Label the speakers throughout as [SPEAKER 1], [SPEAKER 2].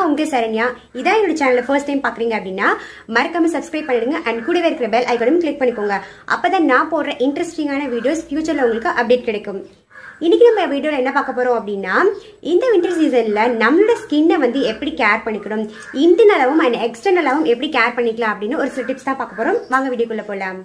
[SPEAKER 1] உங்க சரண்யா. இதான் என்னோட சேனலை ஃபர்ஸ்ட் டைம் பாக்குறீங்க அப்படின்னா மறக்காம சப்ஸ்கிரைப் பண்ணிடுங்க அண்ட் கூடவே இருக்கிற பெல் ஐகானையும் கிளிக் பண்ணிக்கோங்க. அப்பதான் நான் போடுற இன்ட்ரெஸ்டிங்கான வீடியோஸ் ஃபியூச்சர்ல உங்களுக்கு அப்டேட் கிடைக்கும். இன்னைக்கு நம்ம வீடியோல என்ன பார்க்க போறோம் அப்படின்னா, இந்த வின்டர் சீசன்ல நம்மளோட ஸ்கின்னை வந்து எப்படி கேர் பண்ணிக்கணும், இன்டர்னலாவும் அண்ட் எக்ஸ்டர்னலாவும் எப்படி கேர் பண்ணிக்கலாம் அப்படின்னு ஒரு சில டிப்ஸ் தான் பார்க்க போறோம். வாங்க வீடியோக்குள்ள போலாம்.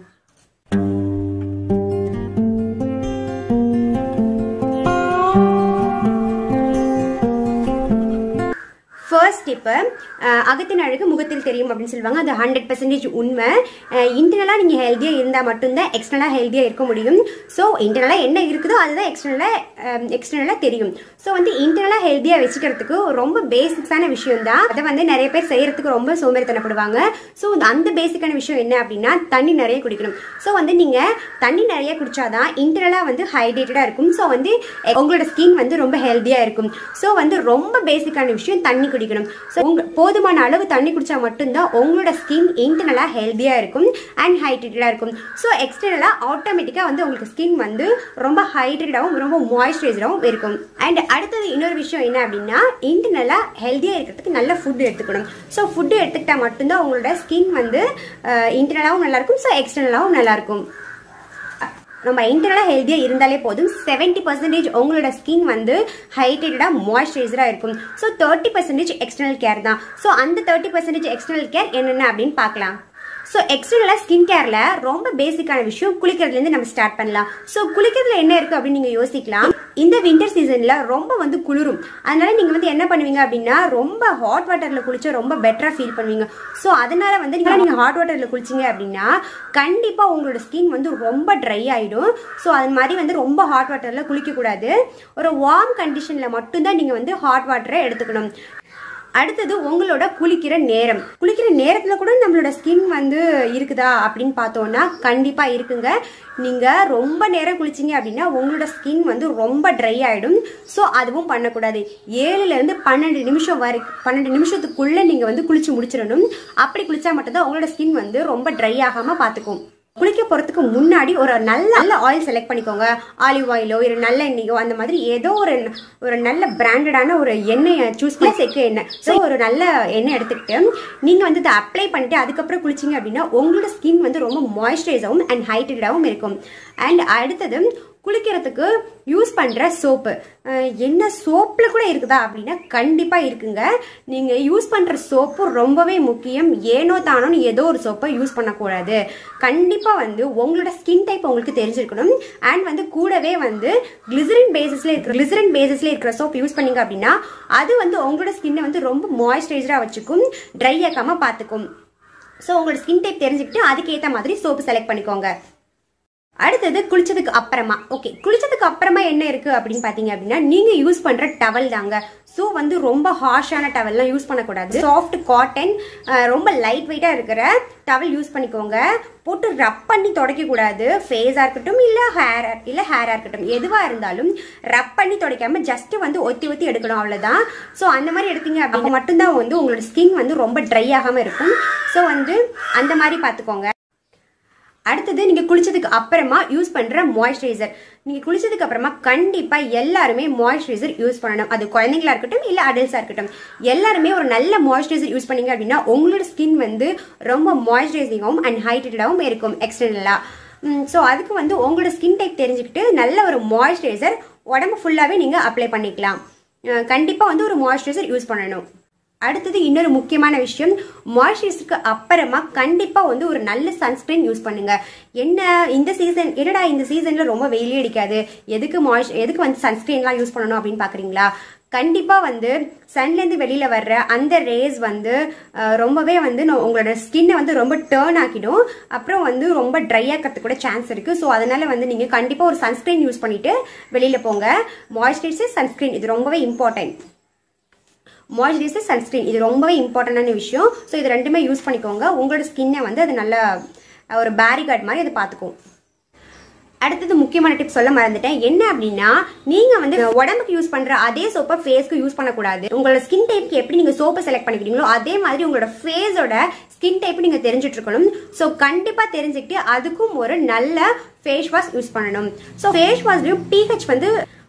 [SPEAKER 1] ஃபர்ஸ்ட் டிப்பு, அகத்தின் அழகு முகத்தில் தெரியும் அப்படின்னு சொல்லுவாங்க. அது 100% உண்மை. இன்டர்னலாக நீங்கள் ஹெல்த்தியாக இருந்தால் மட்டும்தான் எக்ஸ்டர்னலாக ஹெல்த்தியாக இருக்க முடியும். ஸோ இன்டர்னலாக என்ன இருக்குதோ அதுதான் எக்ஸ்டர்னலாக தெரியும். ஸோ வந்து இன்டர்னலாக ஹெல்த்தியாக வச்சுக்கிறதுக்கு ரொம்ப பேசிக்ஸான விஷயம் தான். அதை வந்து நிறைய பேர் செய்யறதுக்கு ரொம்ப சோம்பேறித்தனப்படுவாங்க. ஸோ அந்த பேசிக்கான விஷயம் என்ன அப்படின்னா, தண்ணி நிறைய குடிக்கணும். ஸோ வந்து நீங்கள் தண்ணி நிறைய குடிச்சாதான் இன்டர்னலாக வந்து ஹைட்ரேட்டடாக இருக்கும். ஸோ வந்து உங்களோட ஸ்கின் வந்து ரொம்ப ஹெல்த்தியாக இருக்கும். ஸோ வந்து ரொம்ப பேசிக்கான விஷயம் தண்ணி குடிக்கணும். ஸோ போதுமான அளவு தண்ணி குடிச்சா மட்டும்தான் உங்களோட ஸ்கின் இன்டர்னலா ஹெல்த்தியா இருக்கும் அண்ட் ஹைட்ரேட்டடா இருக்கும். ஸோ எக்ஸ்டர்னலா ஆட்டோமேட்டிக்கா வந்து உங்களுக்கு ஸ்கின் வந்து ரொம்ப ஹைட்ரேட்டடாகவும் ரொம்ப மாய்ஸ்சரைசராகவும் இருக்கும். அண்ட் அடுத்தது இன்னொரு விஷயம் என்ன அப்படின்னா, இன்டர்னலா ஹெல்த்தியா இருக்கிறதுக்கு நல்ல ஃபுட் எடுத்துக்கணும். ஸோ ஃபுட்டு எடுத்துக்கிட்டா மட்டும்தான் உங்களோட ஸ்கின் வந்து இன்டர்னலாகவும் நல்லா இருக்கும். ஸோ எக்ஸ்டர்னலாகவும் நல்லா இருக்கும். நம்ம இன்டர்னலாக ஹெல்த்தியாக இருந்தாலே போதும். 70% உங்களோட ஸ்கின் வந்து ஹைட்ரேட்டடாக மாய்ஸ்சரைசராக இருக்கும். ஸோ 30% எக்ஸ்டர்னல் கேர் தான். ஸோ அந்த 30% எக்ஸ்டர்னல் கேர் என்னென்ன அப்படின்னு பார்க்கலாம். ஸோ எக்ஸ்டர்னலாக ஸ்கின் கேரில் ரொம்ப பேசிக்கான விஷயம் குளிக்கிறதுலேருந்து நம்ம ஸ்டார்ட் பண்ணலாம். ஸோ குளிக்கிறதுல என்ன இருக்குது அப்படின்னு நீங்கள் யோசிக்கலாம். இந்த வின்டர் சீசனில் ரொம்ப வந்து குளிரும். அதனால நீங்கள் வந்து என்ன பண்ணுவீங்க அப்படின்னா, ரொம்ப ஹாட் வாட்டரில் குளிச்சா ரொம்ப பெட்டராக ஃபீல் பண்ணுவீங்க. ஸோ அதனால வந்து நீங்கள் ஹாட் வாட்டரில் குளிச்சிங்க அப்படின்னா கண்டிப்பாக உங்களோட ஸ்கின் வந்து ரொம்ப ட்ரை ஆகிடும். ஸோ அது மாதிரி வந்து ரொம்ப ஹாட் வாட்டரில் குளிக்கக்கூடாது. ஒரு வார்ம் கண்டிஷனில் மட்டும்தான் நீங்கள் வந்து ஹாட் வாட்டரை எடுத்துக்கணும். அடுத்தது உங்களோட குளிக்கிற நேரத்தில் கூட நம்மளோட ஸ்கின் வந்து இருக்குதா அப்படின்னு பார்த்தோம்னா கண்டிப்பாக இருக்குங்க. நீங்கள் ரொம்ப நேரம் குளிச்சிங்க அப்படின்னா உங்களோட ஸ்கின் வந்து ரொம்ப ட்ரை ஆகிடும். ஸோ அதுவும் பண்ணக்கூடாது. 7லேருந்து 12 நிமிஷத்துக்குள்ளே நீங்கள் வந்து குளிச்சு முடிச்சிடணும். அப்படி குளிச்சா மட்டும்தான் உங்களோட ஸ்கின் வந்து ரொம்ப ட்ரை ஆகாமல் பார்த்துக்கும். குளிக்க போகிறதுக்கு முன்னாடி ஒரு நல்ல ஆயில் செலக்ட் பண்ணிக்கோங்க. ஆலிவ் ஆயிலோ இல்லை நல்ல எண்ணெயோ அந்த மாதிரி ஏதோ ஒரு நல்ல பிராண்டடான ஒரு எண்ணெயை சூஸ் பண்ணி செக்கு எண்ணெய். ஸோ ஒரு நல்ல எண்ணெய் எடுத்துக்கிட்டு நீங்கள் வந்து இதை அப்ளை பண்ணிட்டு அதுக்கப்புறம் குளிச்சிங்க அப்படின்னா உங்களோட ஸ்கின் வந்து ரொம்ப மாய்ஸ்சரைஸாகவும் அண்ட் ஹைட்ரேட்டடாகவும் இருக்கும். அண்ட் அடுத்தது குளிக்கிறதுக்கு யூஸ் பண்ணுற சோப்பு. என்ன சோப்பில் கூட இருக்குதா அப்படின்னா கண்டிப்பாக இருக்குங்க. நீங்கள் யூஸ் பண்ணுற சோப்பு ரொம்பவே முக்கியம். ஏனோ தானோன்னு ஏதோ ஒரு சோப்பை யூஸ் பண்ணக்கூடாது. கண்டிப்பாக வந்து உங்களோட ஸ்கின் டைப் உங்களுக்கு தெரிஞ்சிருக்கணும். அண்ட் வந்து கூடவே வந்து கிளிசரின் பேசிஸில் இருக்கிற சோப் யூஸ் பண்ணீங்க அப்படின்னா அது வந்து உங்களோட ஸ்கின்னை வந்து ரொம்ப மாய்ஸ்சரைசராக வச்சுக்கும், ட்ரை ஆகாமல் பார்த்துக்கும். ஸோ உங்களோட ஸ்கின் டைப் தெரிஞ்சுக்கிட்டு அதுக்கேற்ற மாதிரி சோப்பு செலக்ட் பண்ணிக்கோங்க. அடுத்தது குளிச்சதுக்கு அப்புறமா என்ன இருக்கு அப்படின்னு பாத்தீங்க அப்படின்னா, நீங்க யூஸ் பண்ற டவல் தாங்க. ஸோ வந்து ரொம்ப ஹார்ஷான டவல்லாம் யூஸ் பண்ணக்கூடாது. சாஃப்ட் காட்டன், ரொம்ப லைட் வெயிட்டா இருக்கிற டவல் யூஸ் பண்ணிக்கோங்க. போட்டு ரப் பண்ணி துடைக்க கூடாது. ஃபேஸா இருக்கட்டும் இல்ல ஹேரா இருக்கட்டும், எதுவா இருந்தாலும் ரப் பண்ணி துடைக்காம ஜஸ்ட் வந்து ஒத்தி எடுக்கணும், அவ்வளவுதான். ஸோ அந்த மாதிரி எடுத்தீங்க அப்படின்னா மட்டும்தான் வந்து உங்களோட ஸ்கின் வந்து ரொம்ப ட்ரை ஆகாம இருக்கும். ஸோ வந்து அந்த மாதிரி பாத்துக்கோங்க. அடுத்தது நீங்க குளிச்சதுக்கு அப்புறமா யூஸ் பண்ற மாய்ஸ்சரைசர். நீங்க குளிச்சதுக்கு அப்புறமா கண்டிப்பா எல்லாருமே மாய்ஸ்சரைசர் யூஸ் பண்ணணும். அது குழந்தைங்களா இருக்கட்டும் இல்ல அடல்ட்ஸா இருக்கட்டும், எல்லாருமே ஒரு நல்ல மாய்ஸ்சரைசர் யூஸ் பண்ணீங்க அப்படின்னா உங்களோட ஸ்கின் வந்து ரொம்ப மாய்ஸ்சரைசிங்காகவும் அண்ட் ஹைட்ரேட்டடாகவும் இருக்கும் எக்ஸ்டர்னலா. ஸோ அதுக்கு வந்து உங்களோட ஸ்கின் டைப் தெரிஞ்சுக்கிட்டு நல்ல ஒரு மாய்ஸ்சரைசர் உடம்பு ஃபுல்லாவே நீங்க அப்ளை பண்ணிக்கலாம். கண்டிப்பா வந்து ஒரு மாய்ஸ்சரைசர் யூஸ் பண்ணணும். அடுத்தது இன்னொரு முக்கியமான விஷயம், மாய்ஸ்சரைசருக்கு அப்புறமா கண்டிப்பா வந்து ஒரு நல்ல சன்ஸ்கிரீன் யூஸ் பண்ணுங்க. இந்த சீசன்ல ரொம்ப வெயிலே அடிக்காது, எதுக்கு வந்து சன்ஸ்கிரீன்லாம் யூஸ் பண்ணணும் அப்படின்னு பாக்குறீங்களா? கண்டிப்பா வந்து சன்லேருந்து வெளியில வர்ற அந்த ரேஸ் வந்து ரொம்பவே வந்து உங்களோட ஸ்கின்னை வந்து ரொம்ப டர்ன் ஆக்கிடும். அப்புறம் வந்து ரொம்ப ட்ரை ஆக்கிறதுக்கு கூட சான்ஸ் இருக்கு. ஸோ அதனால வந்து நீங்க கண்டிப்பா ஒரு சன்ஸ்கிரீன் யூஸ் பண்ணிட்டு வெளியில போங்க. மாய்ஸ்சரைசர், சன்ஸ்கிரீன் இது ரொம்பவே இம்பார்ட்டன்ட். மாய்ஸ்சரைசர், சன்ஸ்கிரீன் இது ரொம்பவே இம்பார்ட்டன்டான விஷயம். ஸோ இது ரெண்டுமே யூஸ் பண்ணிக்கோங்க. உங்களோட ஸ்கின்னை வந்து அது நல்ல ஒரு பேரிகார்ட் மாதிரி அது பார்த்துக்கும். அடுத்தது முக்கியமான டிப் சொல்ல மறந்துட்டேன். என்ன அப்படின்னா, நீங்க வந்து உடம்புக்கு யூஸ் பண்ற அதே சோப்பை ஃபேஸ்க்கு யூஸ் பண்ணக்கூடாது. உங்களோட ஸ்கின் டைப்க்கு எப்படி நீங்க சோப்பை செலக்ட் பண்ணிக்கிறீங்களோ அதே மாதிரி உங்களோட ஃபேஸோட ஸ்கின் டைப் நீங்க தெரிஞ்சுட்டு இருக்கணும். ஸோ கண்டிப்பா தெரிஞ்சுக்கிட்டு அதுக்கும் ஒரு நல்ல ஃபேஸ் வாஷ் யூஸ் பண்ணணும். ஸோ ஃபேஸ் வாஷ்லயும் pH வந்து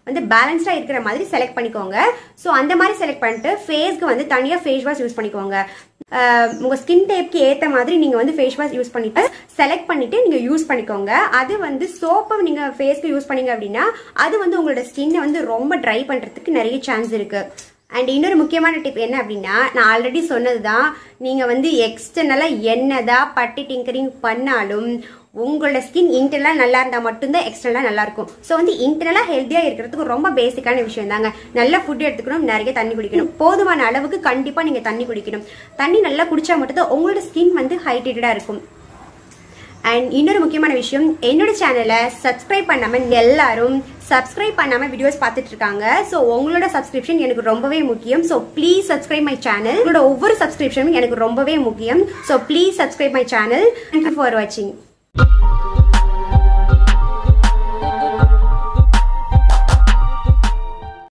[SPEAKER 1] வந்து பேலன்ஸ்டாக இருக்கிற மாதிரி செலக்ட் பண்ணிக்கோங்க. ஸோ அந்த மாதிரி செலக்ட் பண்ணிட்டு ஃபேஸ்க்கு வந்து தனியாக ஃபேஸ் வாஷ் யூஸ் பண்ணிக்கோங்க. உங்கள் ஸ்கின் டைப்க்கு ஏற்ற மாதிரி நீங்கள் வந்து ஃபேஸ் வாஷ் யூஸ் பண்ணிட்டு செலக்ட் பண்ணிட்டு நீங்கள் யூஸ் பண்ணிக்கோங்க. அது வந்து சோப்பை நீங்கள் ஃபேஸ்க்கு யூஸ் பண்ணீங்க அப்படின்னா அது வந்து உங்களோட ஸ்கின்னை வந்து ரொம்ப ட்ரை பண்ணுறதுக்கு நிறைய சான்ஸ் இருக்கு. அண்ட் இன்னொரு முக்கியமான டிப் என்ன அப்படின்னா, நான் ஆல்ரெடி சொன்னது தான், நீங்கள் வந்து எக்ஸ்டர்னலாக என்னதான் பட்டி டிங்கரிங் பண்ணாலும் உங்களோட ஸ்கின் இன்டர்னலாக நல்லா இருந்தால் மட்டும்தான் எக்ஸ்டர்னலாக நல்லா இருக்கும். ஸோ வந்து இன்டர்னலாக ஹெல்த்தியாக இருக்கிறதுக்கு ரொம்ப பேசிக்கான விஷயம் தாங்க. நல்ல ஃபுட் எடுத்துக்கணும், நிறைய தண்ணி குடிக்கணும், போதுமான அளவுக்கு கண்டிப்பாக நீங்கள் தண்ணி குடிக்கணும். தண்ணி நல்லா குடிச்சா மட்டும்தான் உங்களோட ஸ்கின் வந்து ஹைட்ரேட்டடாக இருக்கும். அண்ட் இன்னொரு முக்கியமான விஷயம், என்னோட சேனலை சப்ஸ்கிரைப் பண்ணாமல் எல்லாரும் சப்ஸ்கிரைப் பண்ணாமல் வீடியோஸ் பார்த்துட்டு இருக்காங்க. ஸோ உங்களோட சப்ஸ்கிரிப்ஷன் எனக்கு ரொம்பவே முக்கியம். So please subscribe my channel. உங்களோட ஒவ்வொரு சப்ஸ்கிரிப்ஷனும் எனக்கு ரொம்பவே முக்கியம். So please subscribe my channel. Thank you for வாட்சிங்.